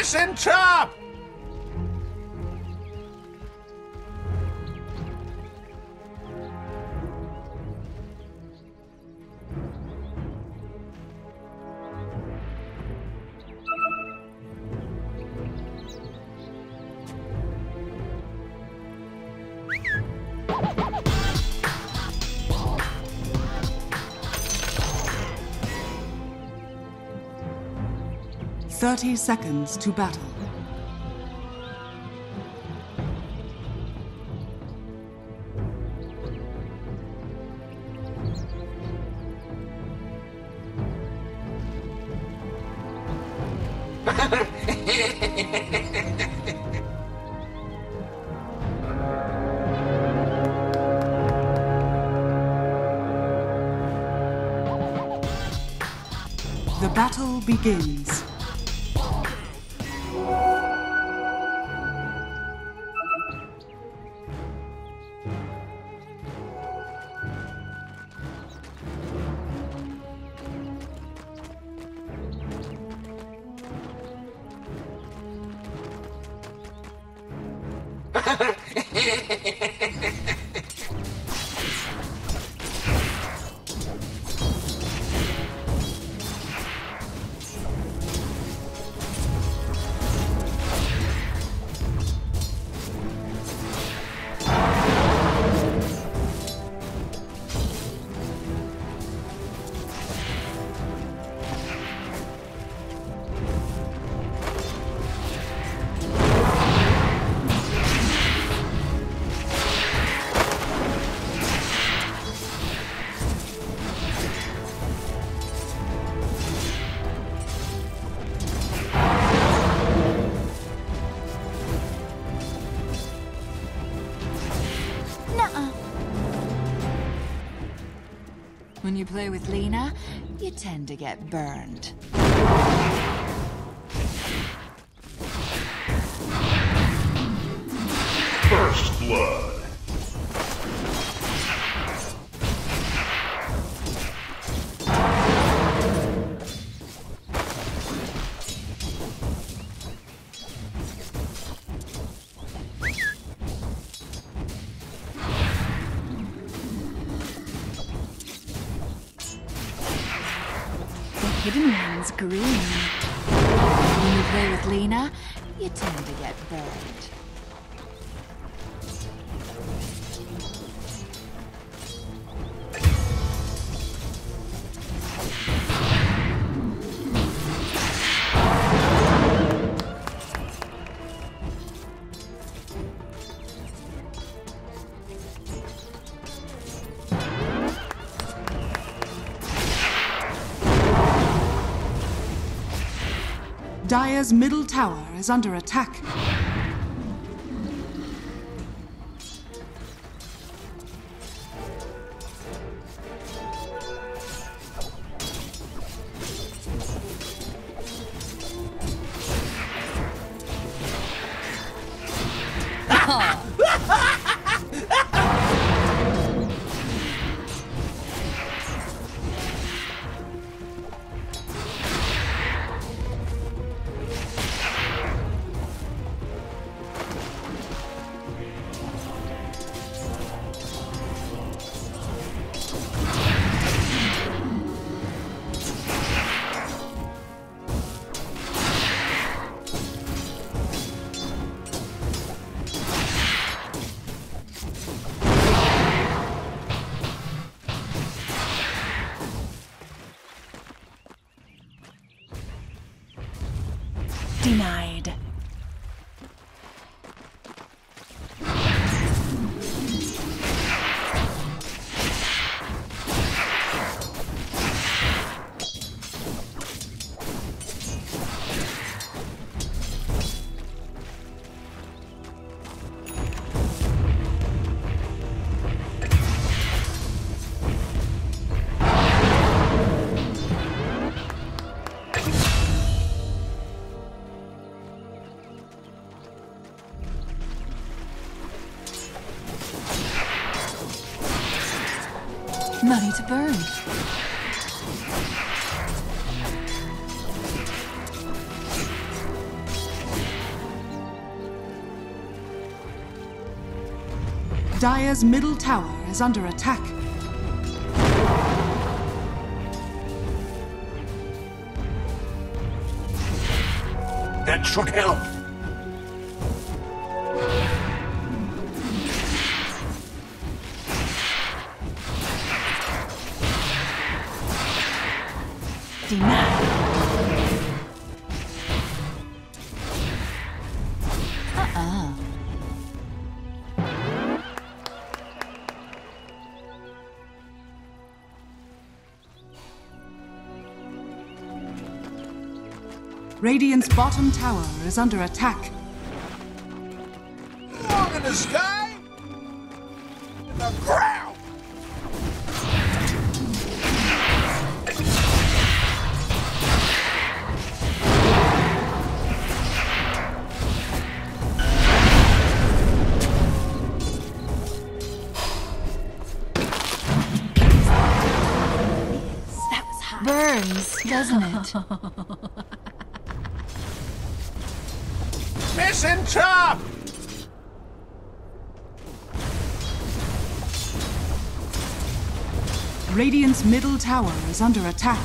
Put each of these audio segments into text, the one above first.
Listen, Chop! Thirty seconds to battle. The battle begins. When you play with Lina, you tend to get burned. First blood. Hidden one's green. When you play with Lina, you tend to get burned. Dire's middle tower is under attack. Denied. Money to burn. Dire's middle tower is under attack. That should help. Denied. Radiant's bottom tower is under attack. Long in the sky, in the ground. That was hot. Burns, doesn't it? Missing top. Radiant's middle tower is under attack.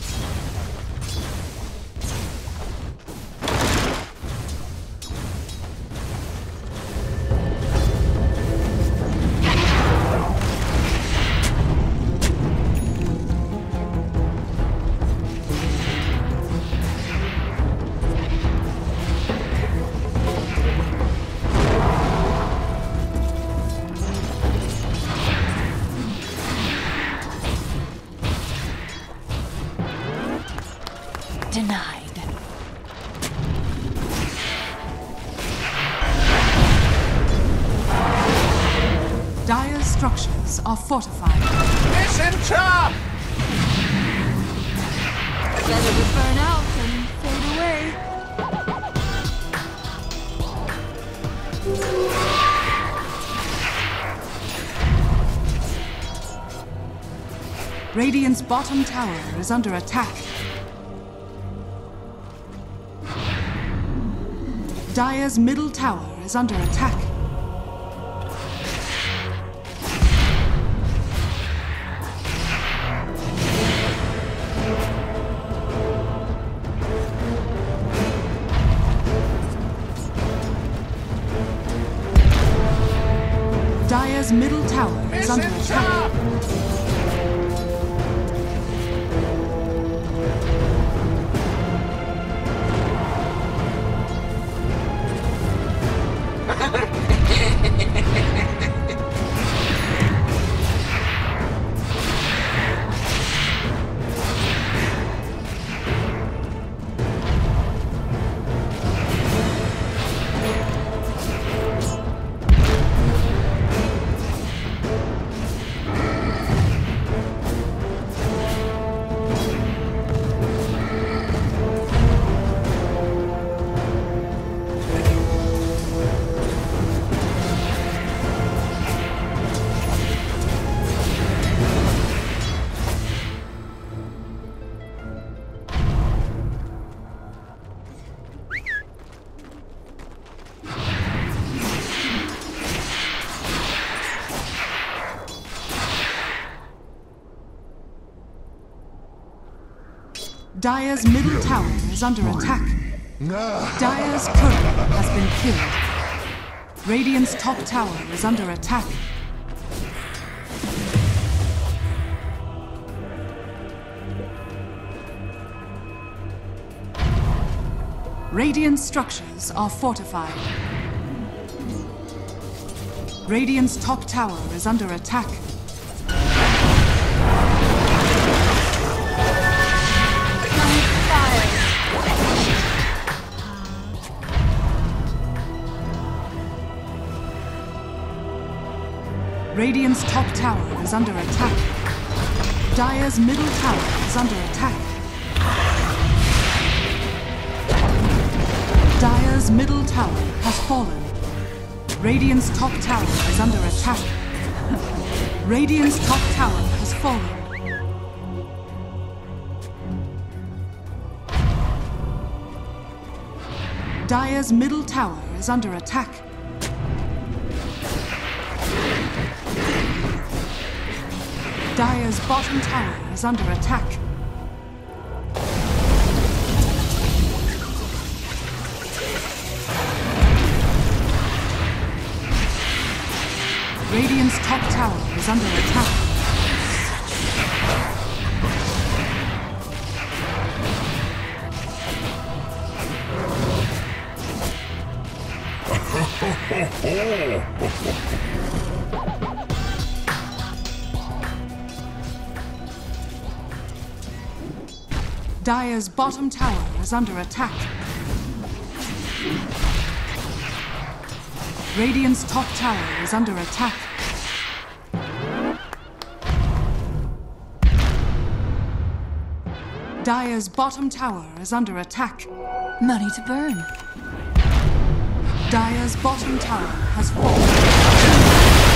Denied. Dire's structures are fortified. Missing top. Better to burn out and fade away. Radiant's bottom tower is under attack. Dire's middle tower is under attack. Dire's middle tower is under Missing attack. top. Dire's middle tower is under attack. Dire's courier has been killed. Radiant's top tower is under attack. Radiant structures are fortified. Radiant's top tower is under attack. Radiant's top tower is under attack. Dire's middle tower is under attack. Dire's middle tower has fallen. Radiant's top tower is under attack. Radiant's top tower has fallen. Dire's middle tower is under attack. Dire's bottom tower is under attack. Radiant's top tower is under attack. Dire's bottom tower is under attack. Radiant's top tower is under attack. Dire's bottom tower is under attack. Money to burn. Dire's bottom tower has fallen.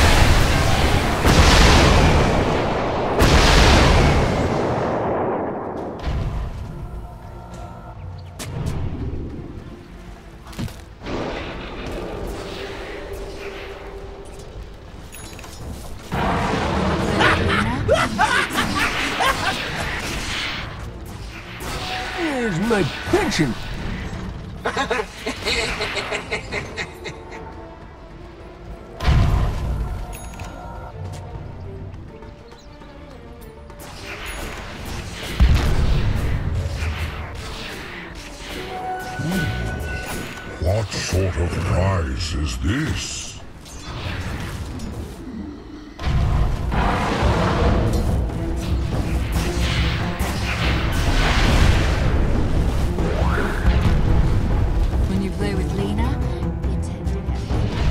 Where's my pension? What sort of prize is this? When you play with Lena, you tend to get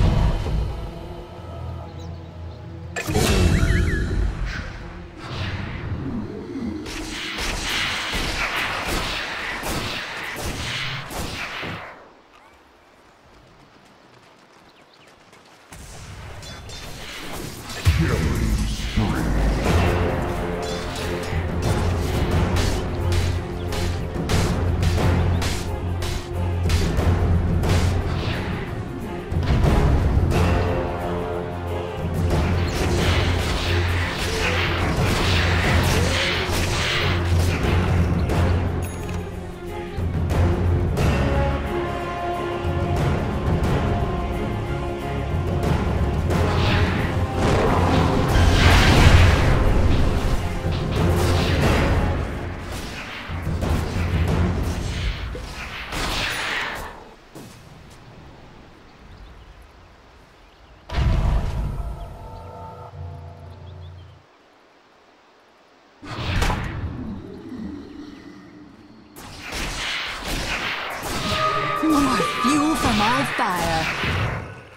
more fuel for my fire.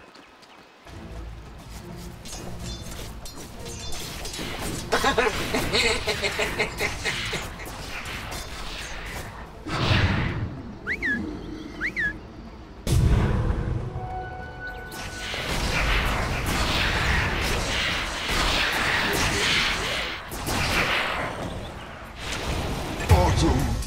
Autumn.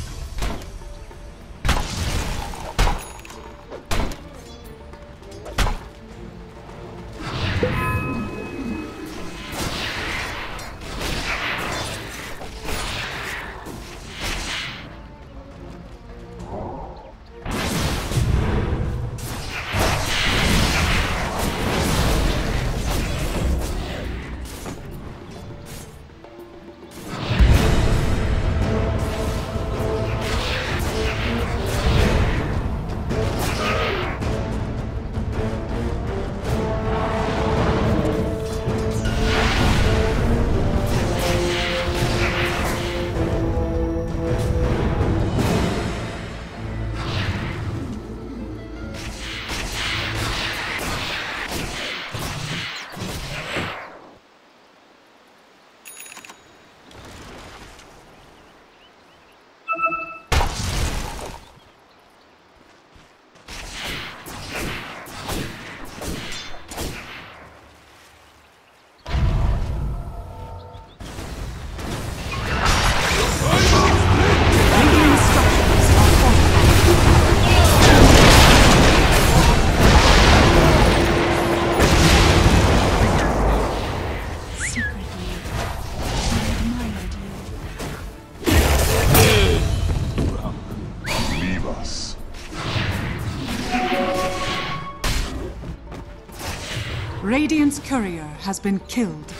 Radiant's courier has been killed.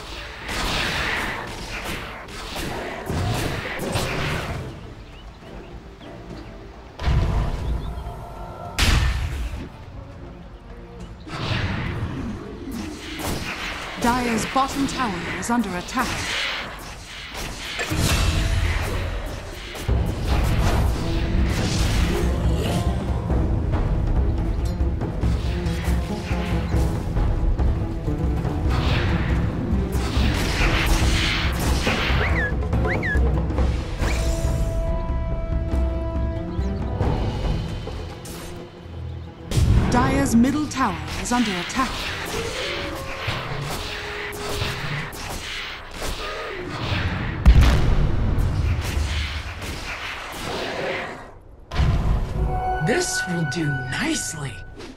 Dire's bottom tower is under attack. Dire's middle tower is under attack. This will do nicely.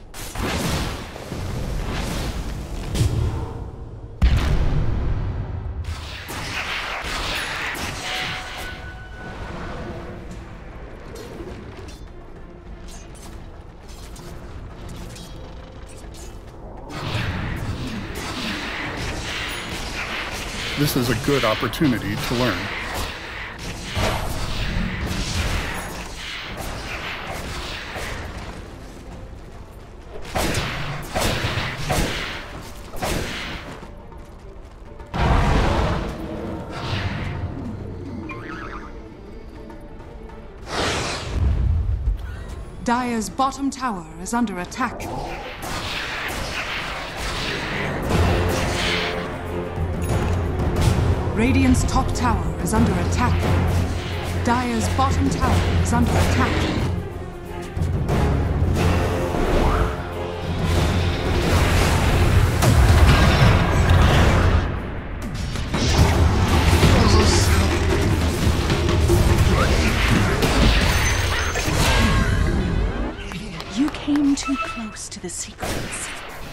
This is a good opportunity to learn. Dire's bottom tower is under attack. Radiant's top tower is under attack. Dire's bottom tower is under attack. You came too close to the secrets.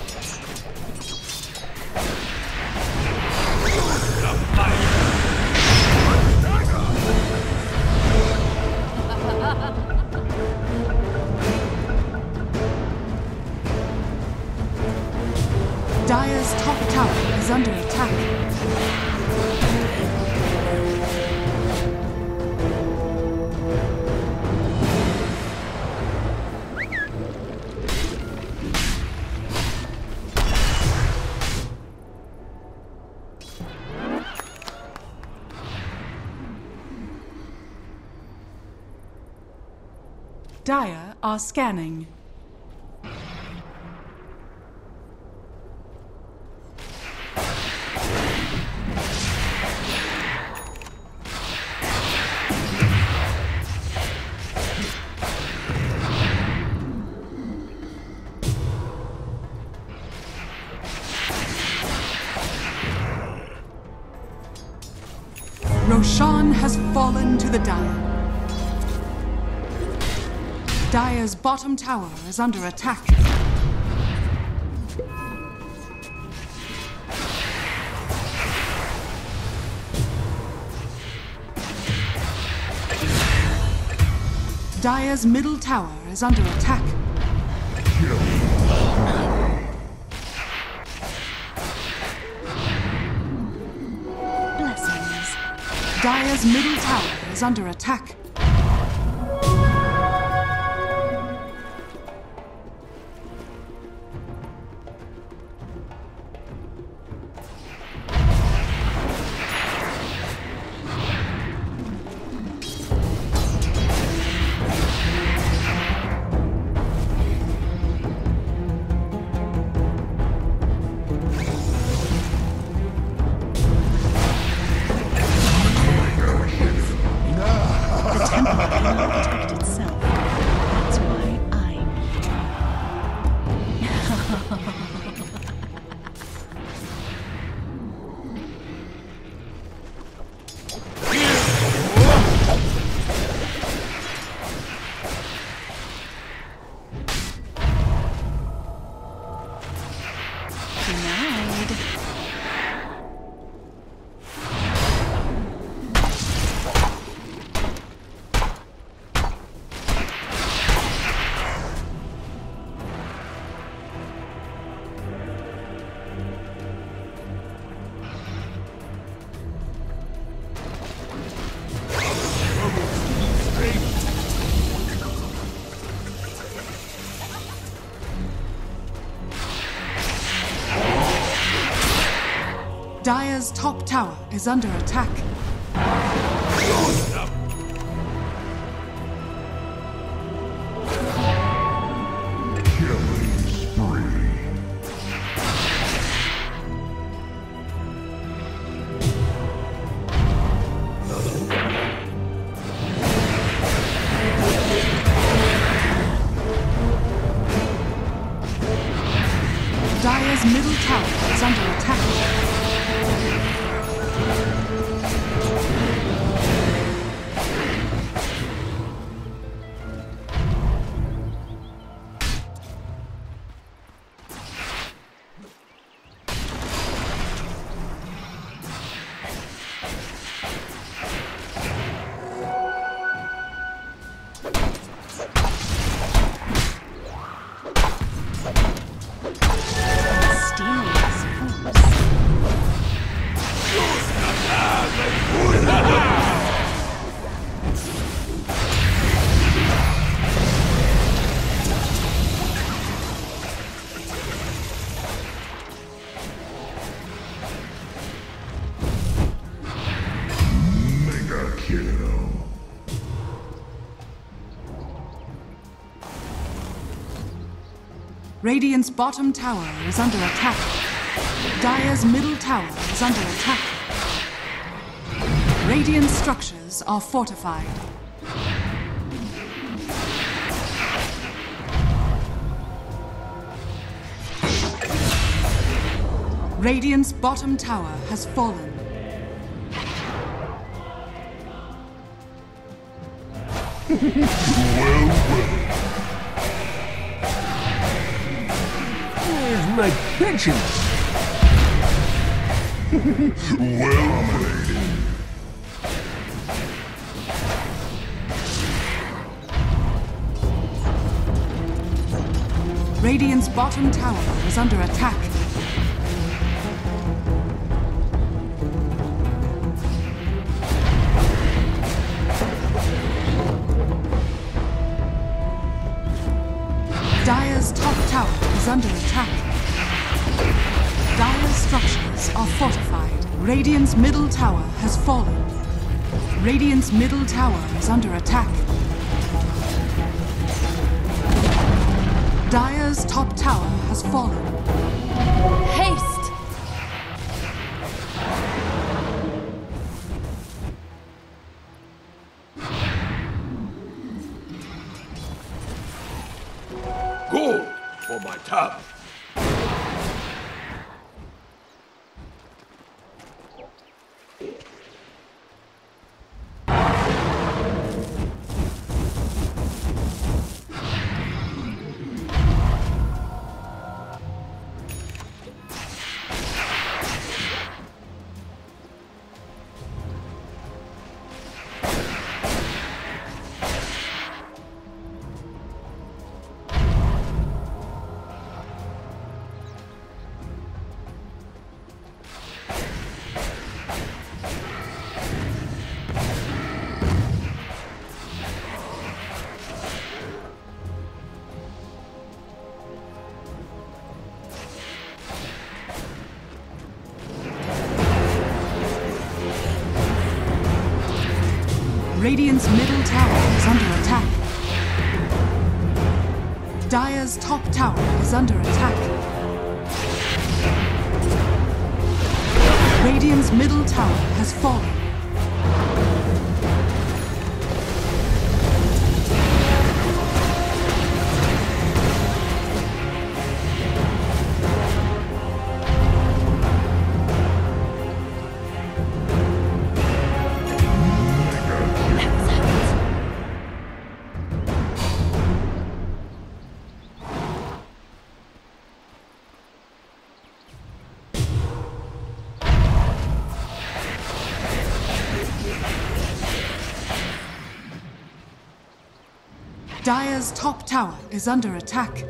Dire's top tower is under attack. Dire are scanning. Roshan has fallen to the Dire. Dire's bottom tower is under attack. Dire's middle tower is under attack. Blessings. Dire's middle tower is under attack. Dire's top tower is under attack. Killing spree. Dire's middle tower is under attack. Mega kill. Radiant's bottom tower is under attack. Dire's middle tower is under attack. Radiant structures are fortified. Radiant's bottom tower has fallen. Where's my pension? Well played. Radiant's bottom tower is under attack. Dire's top tower is under attack. Dire's structures are fortified. Radiant's middle tower has fallen. Radiant's middle tower is under attack. Dire's top tower has fallen. Haste! Gold for my tub. Radiant's middle tower is under attack. Dire's top tower is under attack. Radiant's middle tower has fallen. Dire's top tower is under attack.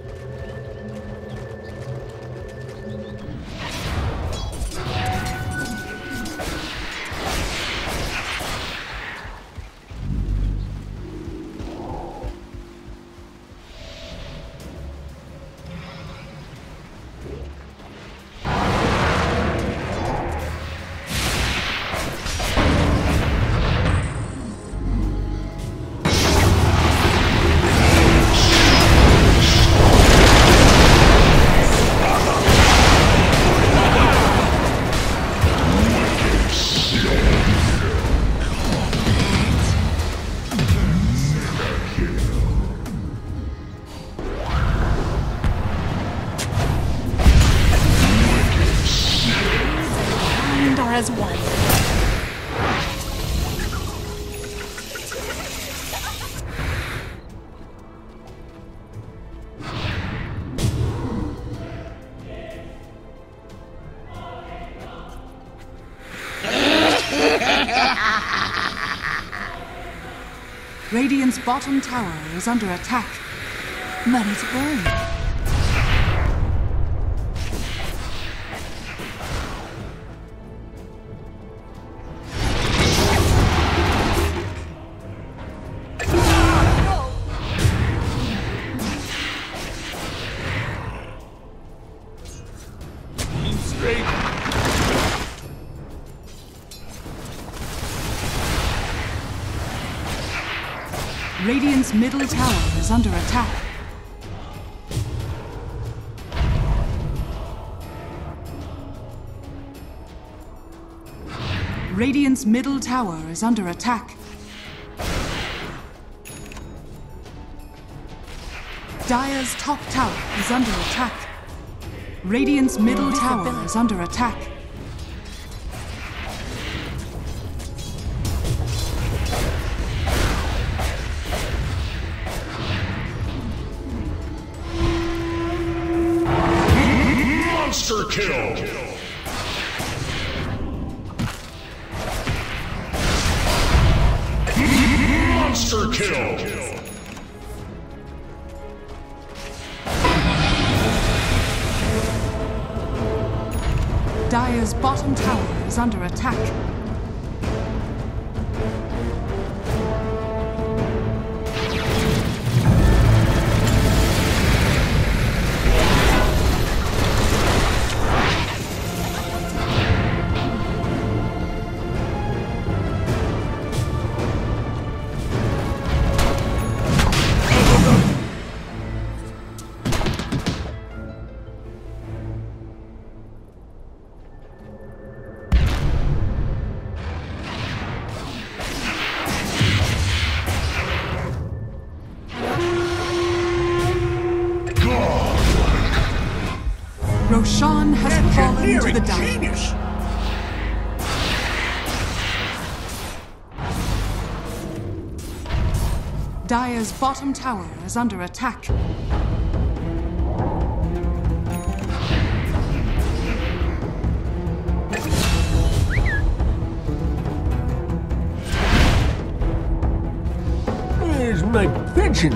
Radiant's bottom tower is under attack. Money to burn. Radiant's middle tower is under attack. Radiant's middle tower is under attack. Dire's top tower is under attack. Radiant's middle tower is under attack. Monster kill! Monster kill! Dire's bottom tower is under attack. Roshan has fallen to the Dire. Dire's bottom tower is under attack. Where's my pension?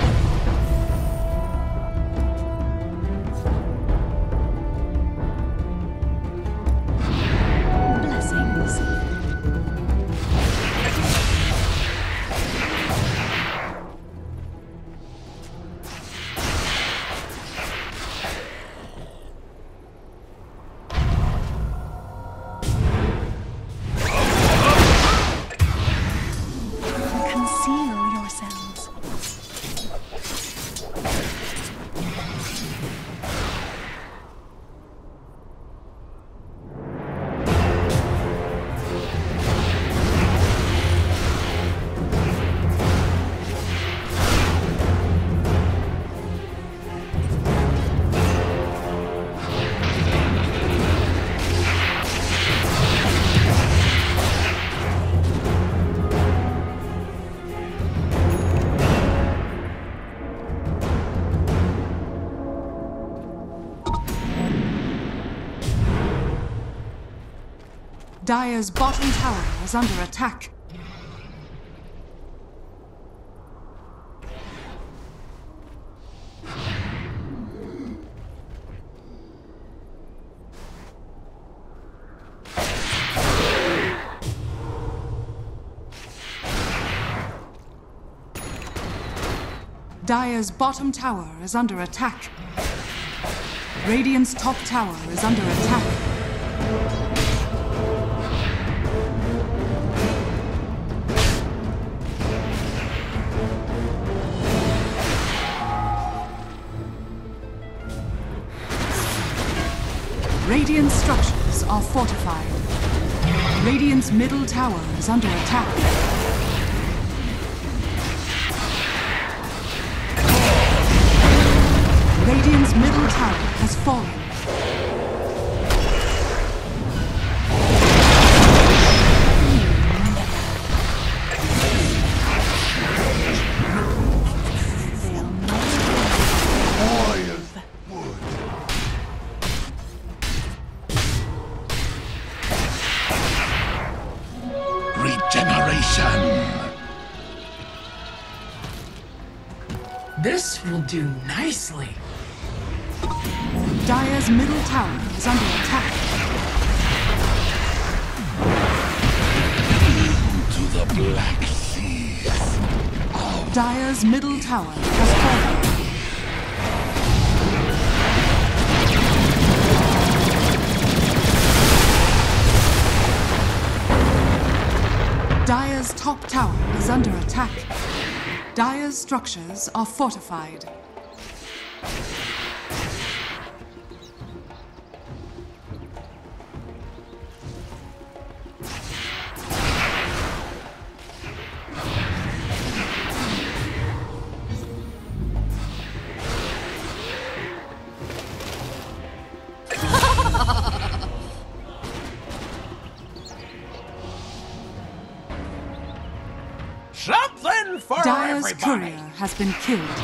Dire's bottom tower is under attack. Dire's bottom tower is under attack. Radiant's top tower is under attack. Radiant structures are fortified. Radiant's middle tower is under attack. Radiant's middle tower has fallen. This will do nicely. Dire's middle tower is under attack. To the Black Seas. Dire's middle tower has fallen. Dire's top tower is under attack. Dire's structures are fortified. Something for Dire's everybody. courier has been killed.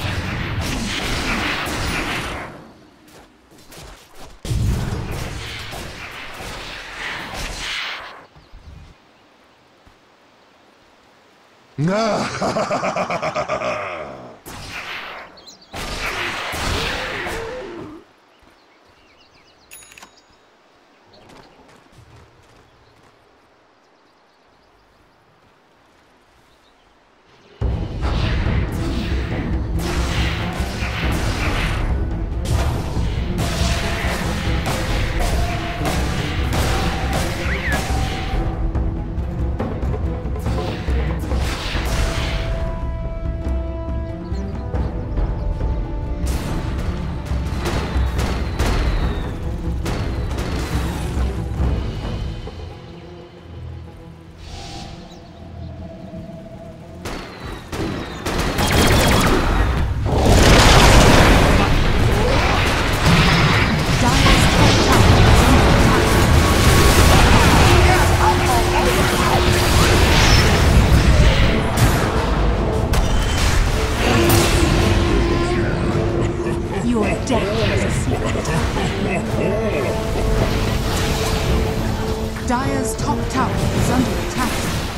Dire's top tower is under attack.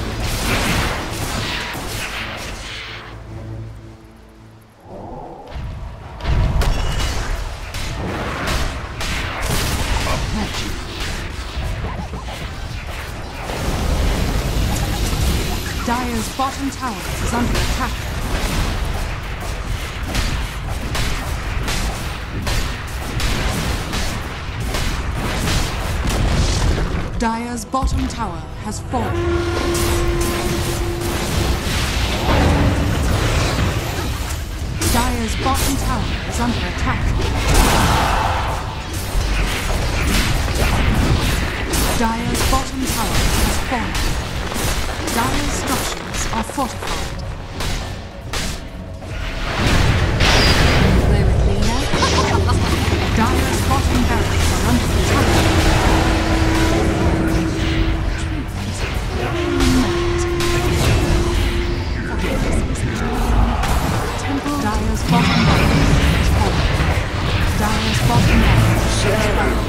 Dire's bottom tower is under attack. Dire's bottom tower has fallen. Dire's bottom tower is under attack. Dire's bottom tower has fallen. Dire's structures are fortified. Play with Lena? Dire's bottom barracks are under attack. Dire's bottom barracks is fallen. Dire's bottom barracks is fallen.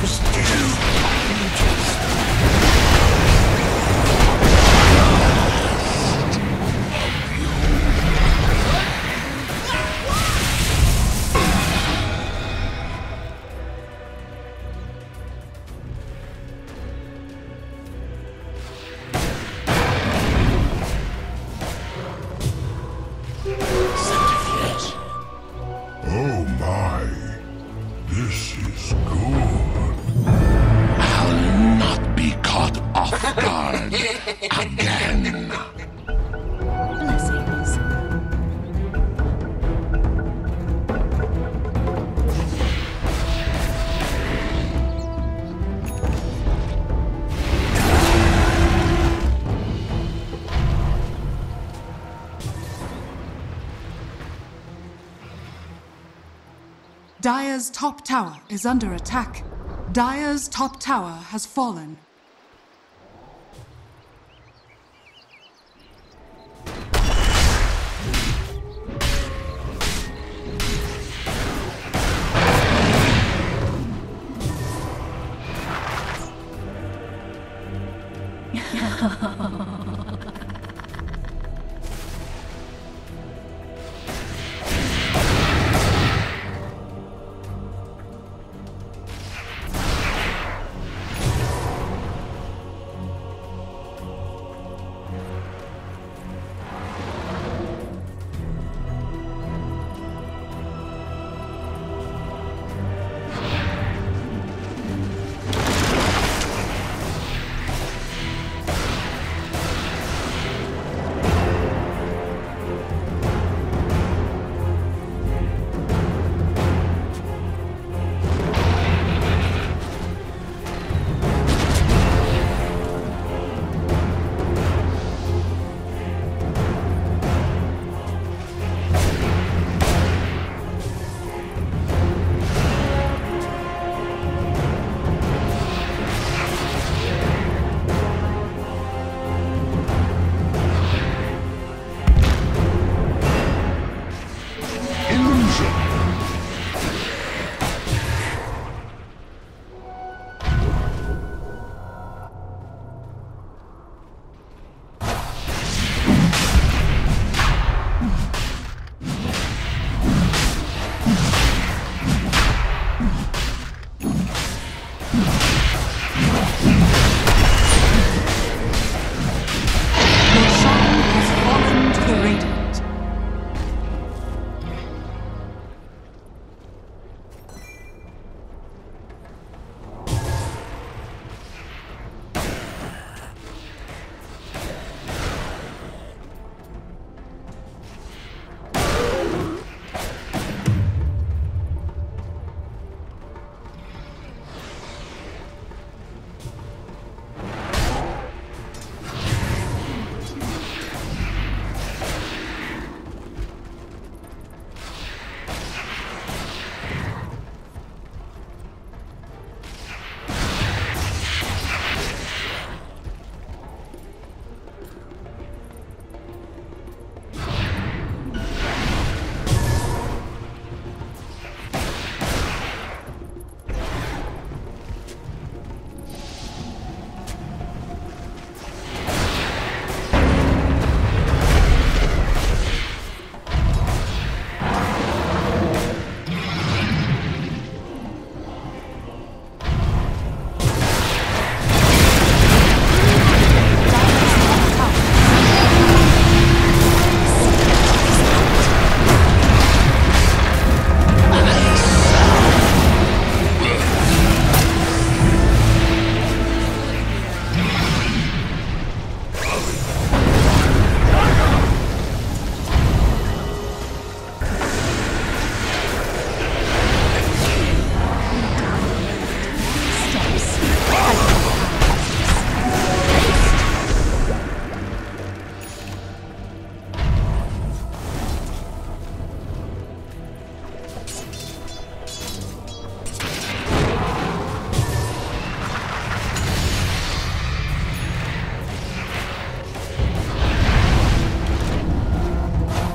Oh my, this is good. I'll not be caught off guard again. Blessings. Dire's top tower is under attack. Dire's top tower has fallen.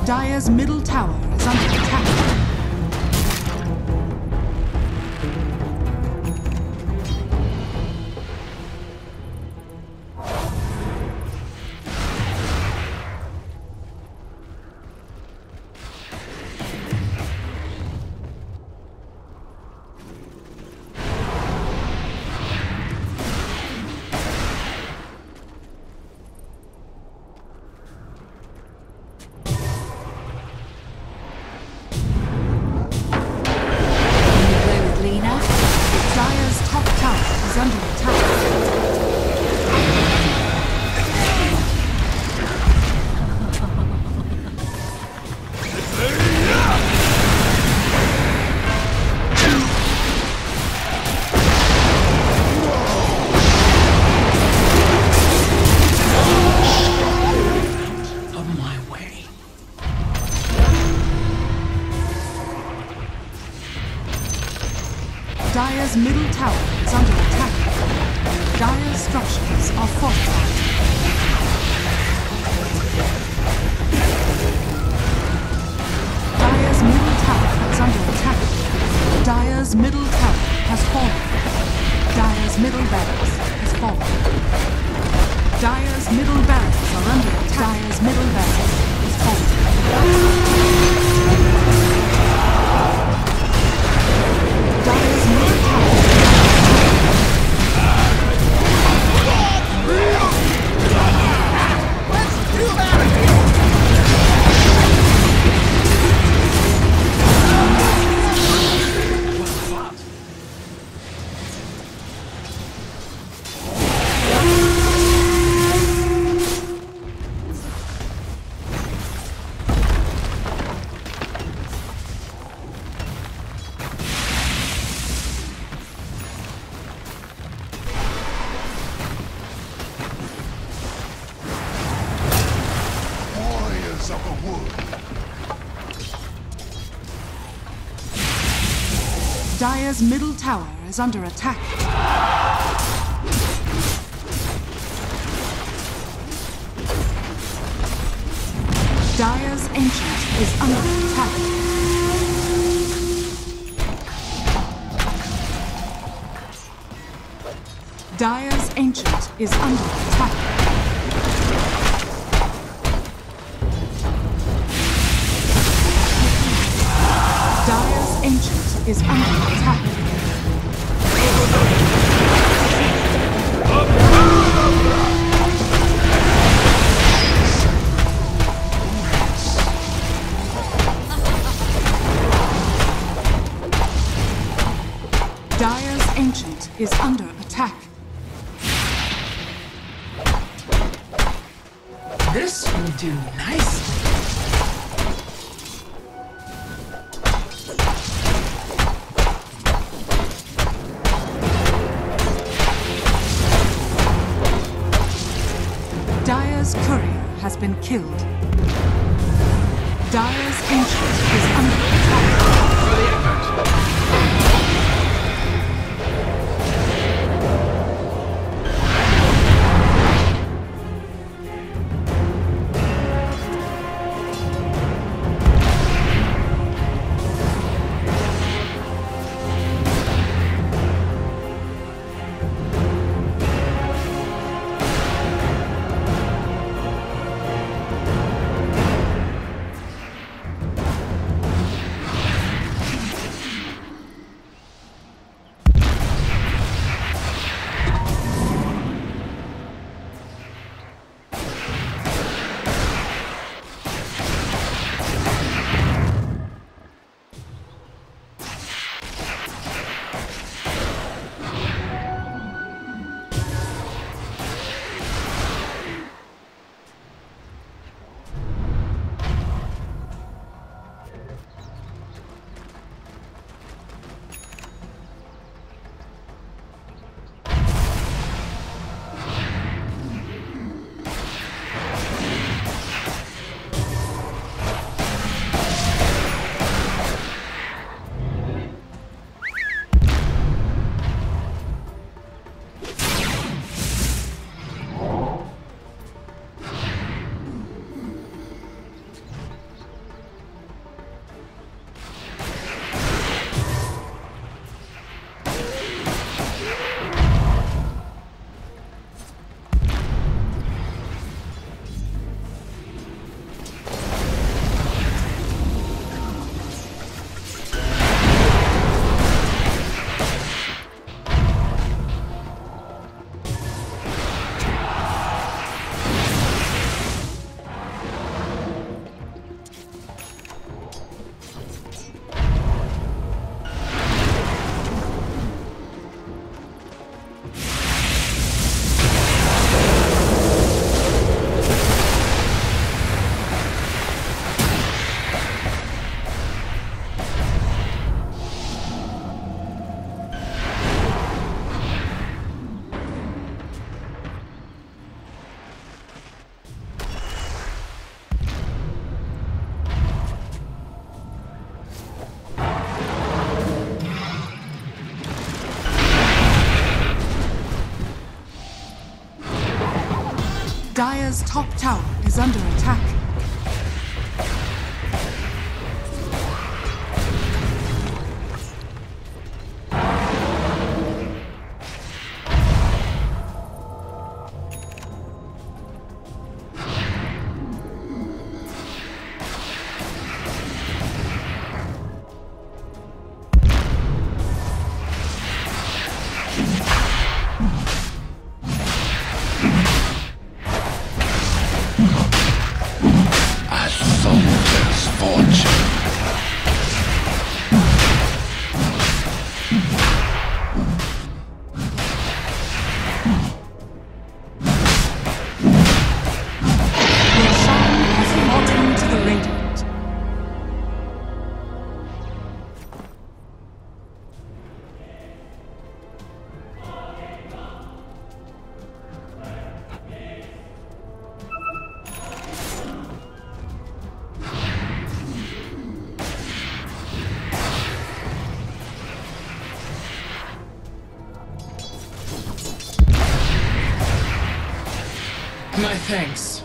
Dire's middle tower is under attack. Dire's middle tower is under attack. Dire's structures are fortified. Dire's middle tower is under attack. Dire's middle tower has fallen. Dire's middle barracks has fallen. Dire's middle barracks are under attack. Dire's middle barracks is fallen. Dire's middle tower. Let's do that again! Of the wood. Dire's middle tower is under attack. Dire's ancient is under attack. Dire's ancient is under attack. Dire's ancient is under attack. Dire's ancient is under attack. This will do nicely. Dire's courier has been killed. Dire's ancient is under attack. Dire's top tower is under attack. My thanks.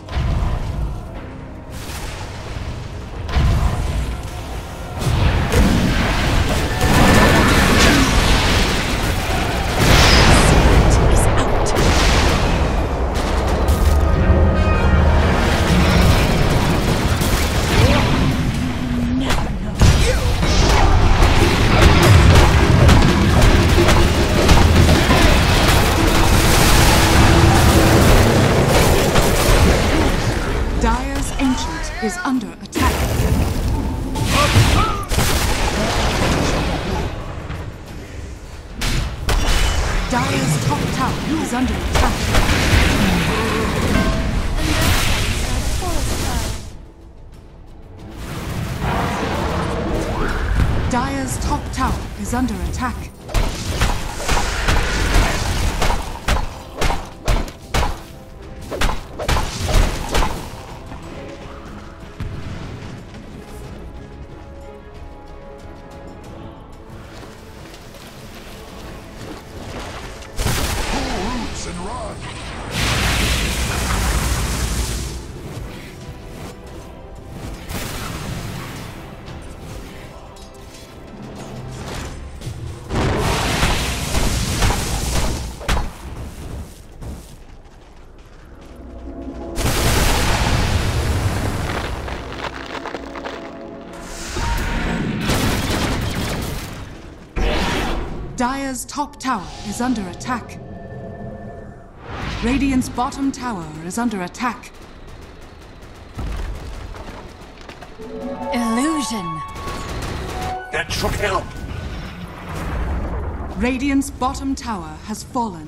Is under attack. Dire's top tower is under attack. Dire's top tower is under attack. Dire's top tower is under attack. Radiant's bottom tower is under attack. Illusion. That should help. Radiant's bottom tower has fallen.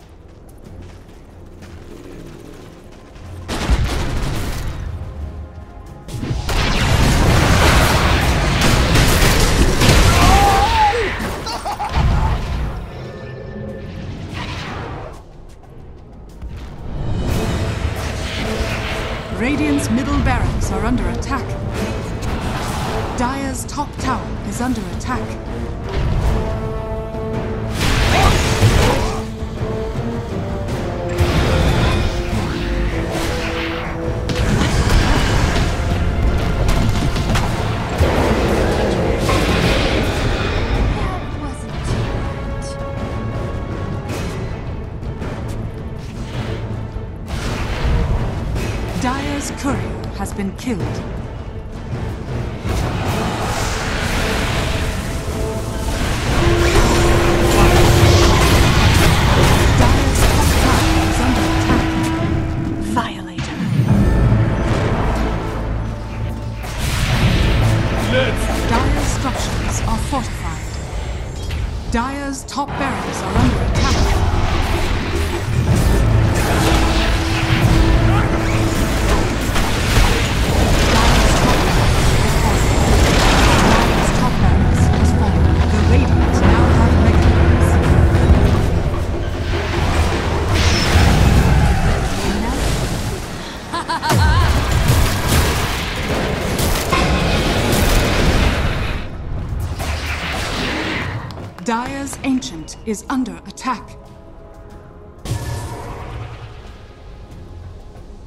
Radiant's middle barracks are under attack. Dire's top tower is under attack. Dire's courier has been killed. Dire's top tower is under attack. Violator. Dire's structures are fortified. Dire's top barracks are under attack. Dire's Ancient is under attack.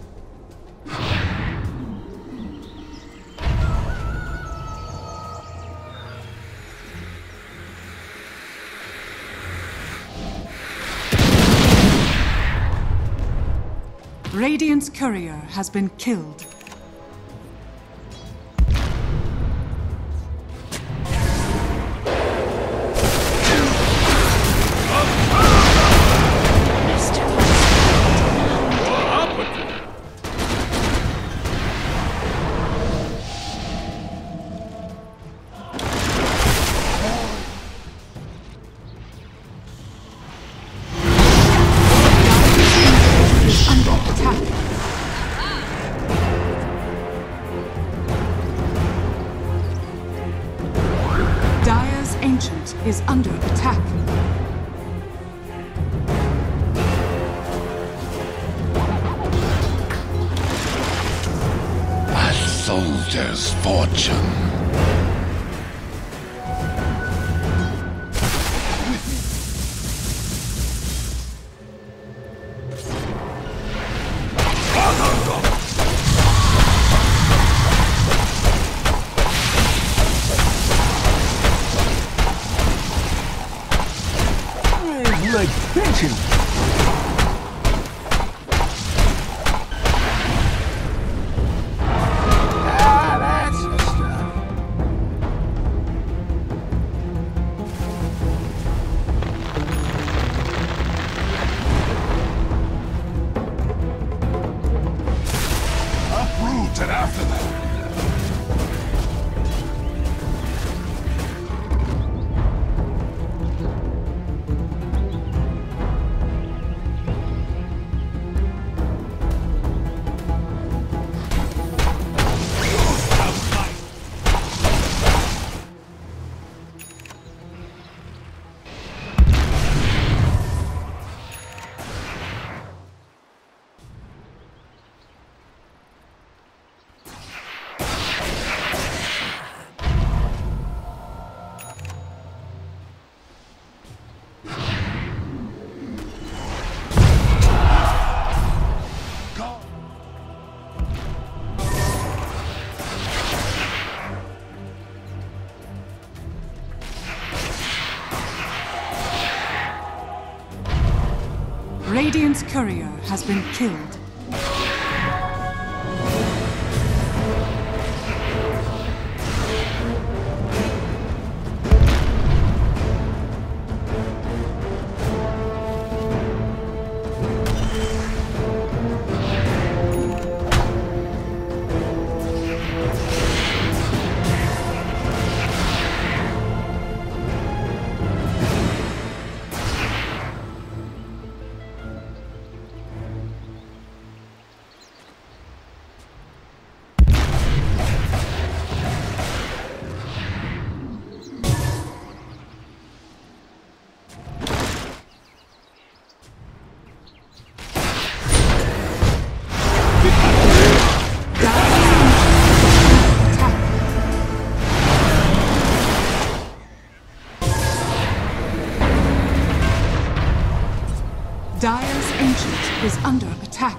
Radiant's courier has been killed. Is under attack. A soldier's fortune. Radiant's courier has been killed. Dire's Ancient is under attack.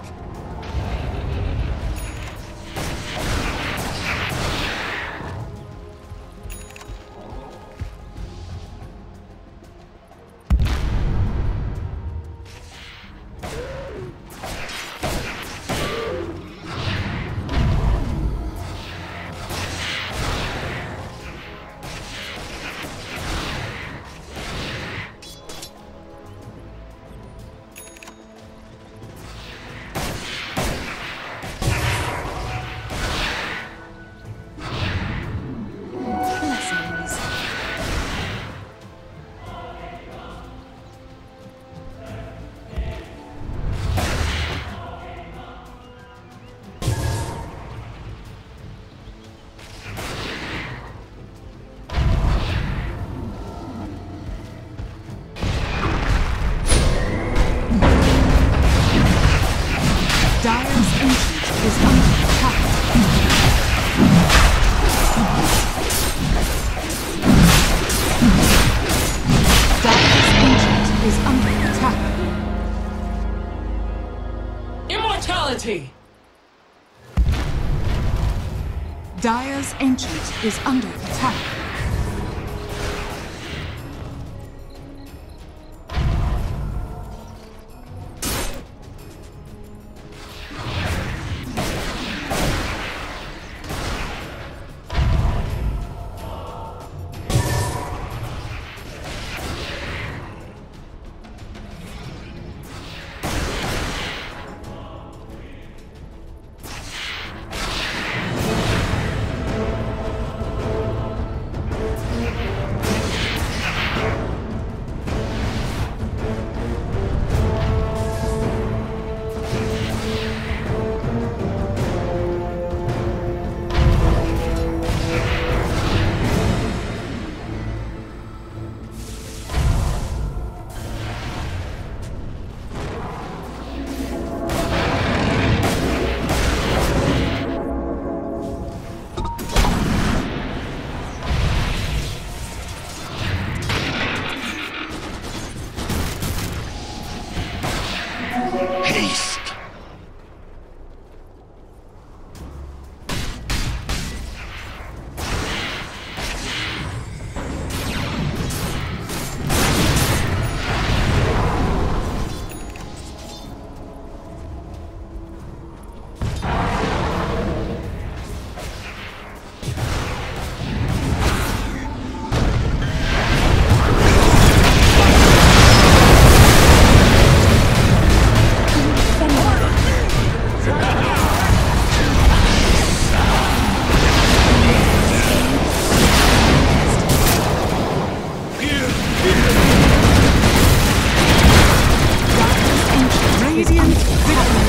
Dire's Ancient is under attack. Radiant victory.